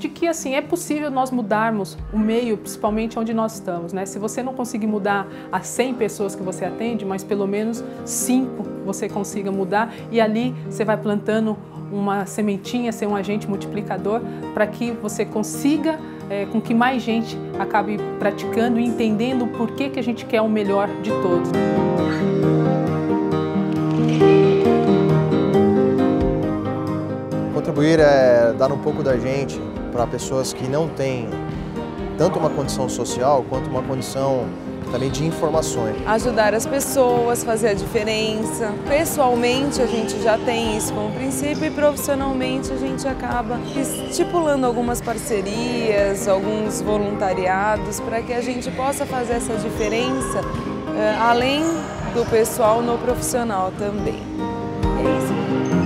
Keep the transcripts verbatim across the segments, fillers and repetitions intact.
de que assim é possível nós mudarmos o meio, principalmente onde nós estamos, né? Se você não conseguir mudar as cem pessoas que você atende, mas pelo menos cinco você consiga mudar, e ali você vai plantando uma sementinha, ser um agente multiplicador para que você consiga é, com que mais gente acabe praticando e entendendo o porquê que a gente quer o melhor de todos. Contribuir é dar um pouco da gente para pessoas que não têm tanto uma condição social quanto uma condição também de informações. Ajudar as pessoas, fazer a diferença. Pessoalmente a gente já tem isso como princípio e profissionalmente a gente acaba estipulando algumas parcerias, alguns voluntariados para que a gente possa fazer essa diferença uh, além do pessoal no profissional também. É isso.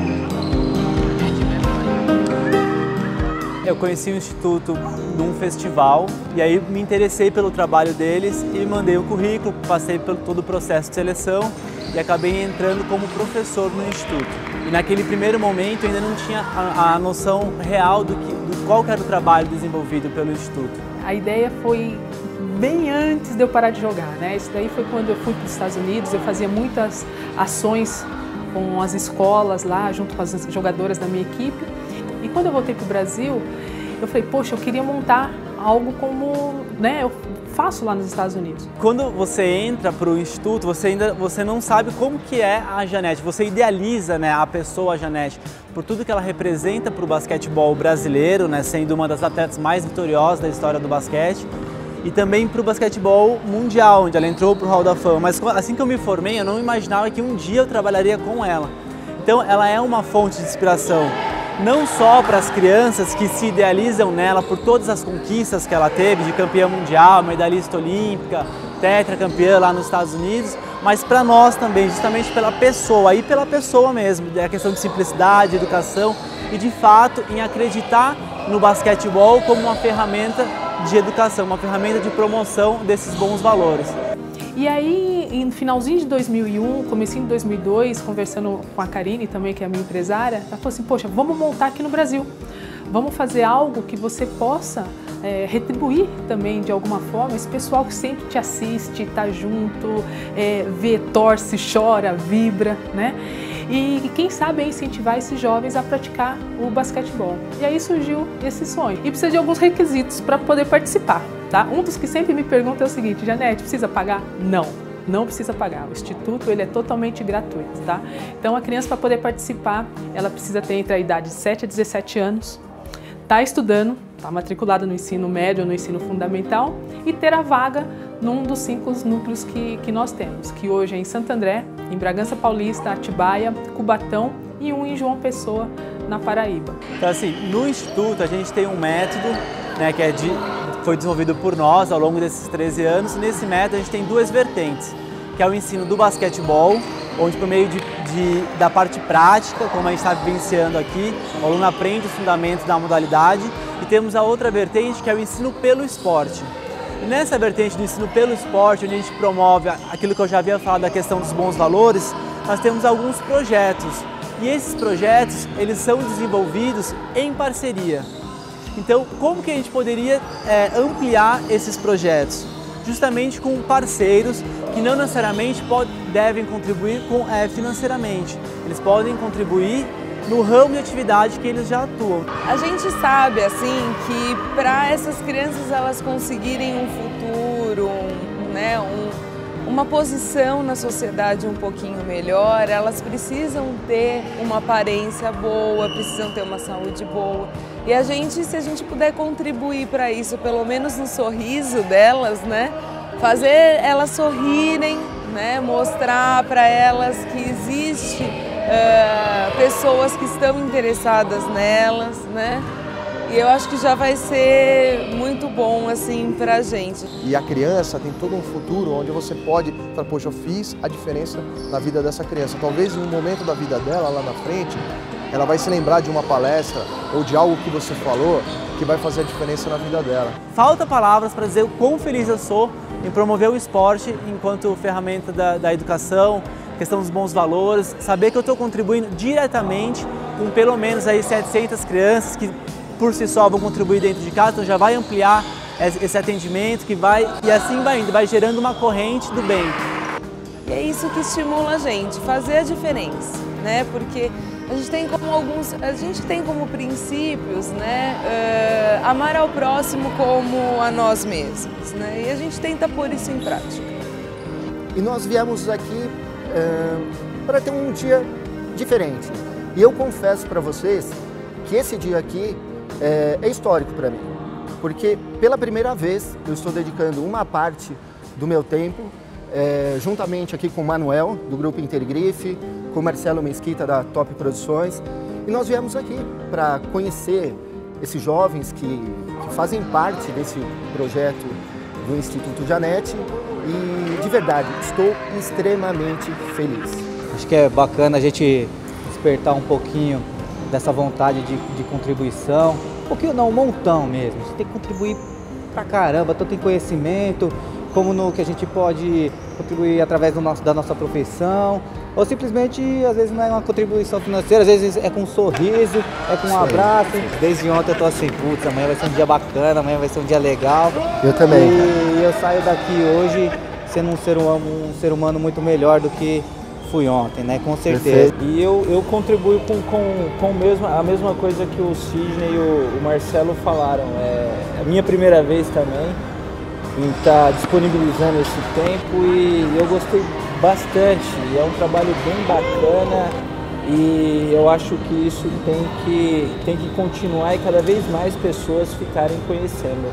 Eu conheci o Instituto num festival e aí me interessei pelo trabalho deles e mandei o currículo, passei por todo o processo de seleção e acabei entrando como professor no Instituto. E naquele primeiro momento eu ainda não tinha a, a noção real do, que, do qual que era o trabalho desenvolvido pelo Instituto. A ideia foi bem antes de eu parar de jogar, né? Isso daí foi quando eu fui para os Estados Unidos, eu fazia muitas ações com as escolas lá, junto com as jogadoras da minha equipe. E quando eu voltei para o Brasil, eu falei, poxa, eu queria montar algo como, né, eu faço lá nos Estados Unidos. Quando você entra para o Instituto, você ainda você não sabe como que é a Janete, você idealiza, né, a pessoa Janete, por tudo que ela representa para o basquetebol brasileiro, né, sendo uma das atletas mais vitoriosas da história do basquete, e também para o basquetebol mundial, onde ela entrou para o Hall da Fama. Mas assim que eu me formei, eu não imaginava que um dia eu trabalharia com ela. Então ela é uma fonte de inspiração. Não só para as crianças que se idealizam nela por todas as conquistas que ela teve, de campeã mundial, medalhista olímpica, tetracampeã lá nos Estados Unidos, mas para nós também, justamente pela pessoa, e pela pessoa mesmo, a questão de simplicidade, educação e de fato em acreditar no basquetebol como uma ferramenta de educação, uma ferramenta de promoção desses bons valores. E aí, no finalzinho de dois mil e um, comecinho de dois mil e dois, conversando com a Karine também, que é a minha empresária, ela falou assim, poxa, vamos montar aqui no Brasil. Vamos fazer algo que você possa é, retribuir também de alguma forma esse pessoal que sempre te assiste, está junto, é, vê, torce, chora, vibra, né? E, e quem sabe incentivar esses jovens a praticar o basquetebol. E aí surgiu esse sonho. E precisa de alguns requisitos para poder participar. Tá? Um dos que sempre me pergunta é o seguinte, Janete, precisa pagar? Não, não precisa pagar. O Instituto ele é totalmente gratuito. Tá? Então a criança, para poder participar, ela precisa ter entre a idade de sete a dezessete anos, está estudando, está matriculada no ensino médio ou no ensino fundamental e ter a vaga num dos cinco núcleos que, que nós temos, que hoje é em Santo André, em Bragança Paulista, Atibaia, Cubatão e um em João Pessoa, na Paraíba. Então assim, no Instituto a gente tem um método, né, que é de, foi desenvolvido por nós ao longo desses treze anos, e nesse método a gente tem duas vertentes, que é o ensino do basquetebol, onde por meio de, de, da parte prática, como a gente está vivenciando aqui, o aluno aprende os fundamentos da modalidade, e temos a outra vertente que é o ensino pelo esporte. E nessa vertente do ensino pelo esporte, onde a gente promove aquilo que eu já havia falado da questão dos bons valores, nós temos alguns projetos. E esses projetos, eles são desenvolvidos em parceria. Então, como que a gente poderia é, ampliar esses projetos? Justamente com parceiros que não necessariamente pode, devem contribuir com, é, financeiramente. Eles podem contribuir no ramo de atividade que eles já atuam. A gente sabe, assim, que para essas crianças elas conseguirem um futuro, um, né, um, uma posição na sociedade um pouquinho melhor, elas precisam ter uma aparência boa, precisam ter uma saúde boa. E a gente, se a gente puder contribuir para isso, pelo menos no sorriso delas, né, fazer elas sorrirem, né, mostrar para elas que existe uh, pessoas que estão interessadas nelas, né? E eu acho que já vai ser muito bom, assim, pra gente. E a criança tem todo um futuro onde você pode falar, poxa, eu fiz a diferença na vida dessa criança. Talvez em um momento da vida dela, lá na frente, ela vai se lembrar de uma palestra ou de algo que você falou que vai fazer a diferença na vida dela. Falta palavras para dizer o quão feliz eu sou em promover o esporte enquanto ferramenta da, da educação, questão dos bons valores, saber que eu estou contribuindo diretamente com pelo menos aí setecentas crianças que por si só vão contribuir dentro de casa, então já vai ampliar esse atendimento que vai, e assim vai indo, vai gerando uma corrente do bem. E é isso que estimula a gente, fazer a diferença, né? Porque a gente tem como alguns, a gente tem como princípios, né? Uh, amar ao próximo como a nós mesmos, né? E a gente tenta pôr isso em prática. E nós viemos aqui uh, para ter um dia diferente. E eu confesso para vocês que esse dia aqui é, é histórico para mim, porque pela primeira vez eu estou dedicando uma parte do meu tempo É, juntamente aqui com o Manuel, do Grupo Intergrife, com o Marcelo Mesquita, da Top Produções. E nós viemos aqui para conhecer esses jovens que, que fazem parte desse projeto do Instituto Janete. E, de verdade, estou extremamente feliz. Acho que é bacana a gente despertar um pouquinho dessa vontade de, de contribuição. Um pouquinho não, um montão mesmo. Você tem que contribuir pra caramba, tanto em conhecimento, como no que a gente pode contribuir através do nosso, da nossa profissão, ou simplesmente, às vezes não é uma contribuição financeira, às vezes é com um sorriso, é com um abraço. Desde ontem eu tô assim, putz, amanhã vai ser um dia bacana, amanhã vai ser um dia legal. Eu também. E eu saio daqui hoje sendo um ser humano, um ser humano muito melhor do que fui ontem, né? Com certeza. Perfeito. E eu, eu contribuo com, com, com mesmo, a mesma coisa que o Sidney e o, o Marcelo falaram. É a minha primeira vez também em estar disponibilizando esse tempo e eu gostei bastante. É um trabalho bem bacana e eu acho que isso tem que, tem que continuar e cada vez mais pessoas ficarem conhecendo.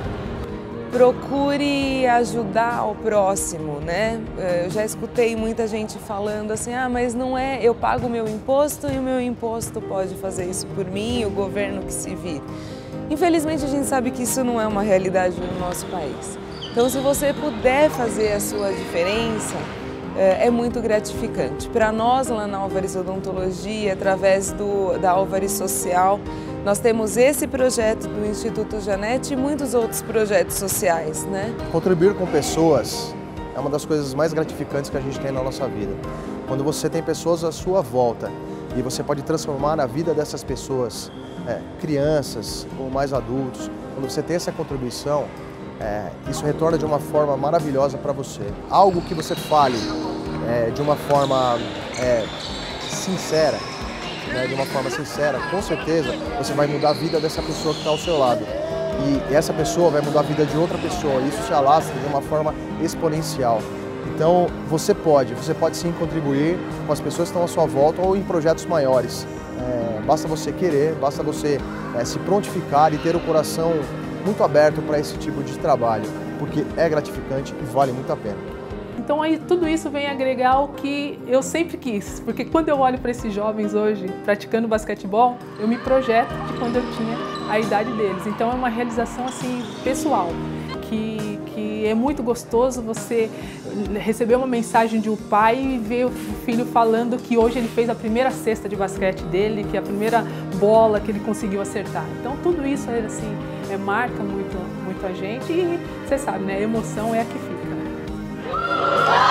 Procure ajudar o próximo, né? Eu já escutei muita gente falando assim, ah, mas não é, eu pago o meu imposto e o meu imposto pode fazer isso por mim, o governo que se vire. Infelizmente a gente sabe que isso não é uma realidade no nosso país. Então, se você puder fazer a sua diferença, é muito gratificante. Para nós, lá na Álvares Odontologia, através do, da Álvares Social, nós temos esse projeto do Instituto Janete e muitos outros projetos sociais, né? Contribuir com pessoas é uma das coisas mais gratificantes que a gente tem na nossa vida. Quando você tem pessoas à sua volta e você pode transformar a vida dessas pessoas, é, crianças ou mais adultos, quando você tem essa contribuição, É, isso retorna de uma forma maravilhosa para você. Algo que você fale é, de uma forma é, sincera, né, de uma forma sincera, com certeza você vai mudar a vida dessa pessoa que está ao seu lado. E essa pessoa vai mudar a vida de outra pessoa. Isso se alastra de uma forma exponencial. Então você pode, você pode sim contribuir com as pessoas que estão à sua volta ou em projetos maiores. É, basta você querer, basta você é, se prontificar e ter o coração muito aberto para esse tipo de trabalho, porque é gratificante e vale muito a pena. Então aí tudo isso vem agregar o que eu sempre quis, porque quando eu olho para esses jovens hoje praticando basquetebol, eu me projeto de quando eu tinha a idade deles. Então é uma realização assim pessoal, que, que é muito gostoso você receber uma mensagem de um pai e ver o filho falando que hoje ele fez a primeira cesta de basquete dele, que é a primeira bola que ele conseguiu acertar. Então tudo isso é assim, é, marca muito, muito a gente e você sabe, né? A emoção é a que fica.